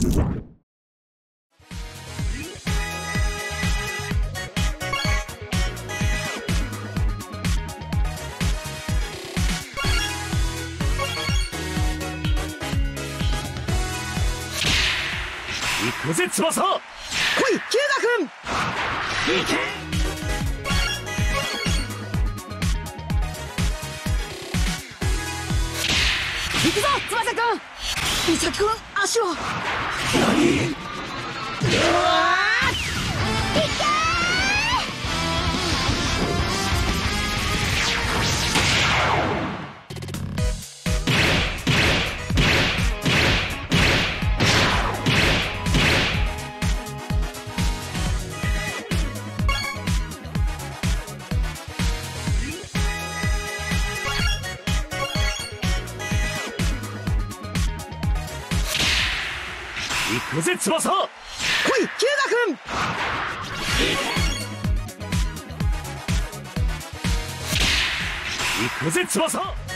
行くぜ翼。来いキュウガ君。行け。行くぞ翼君。美咲君足は。何。うわー。いけー。行くぜ翼。来いキュウガ君。行くぜ翼。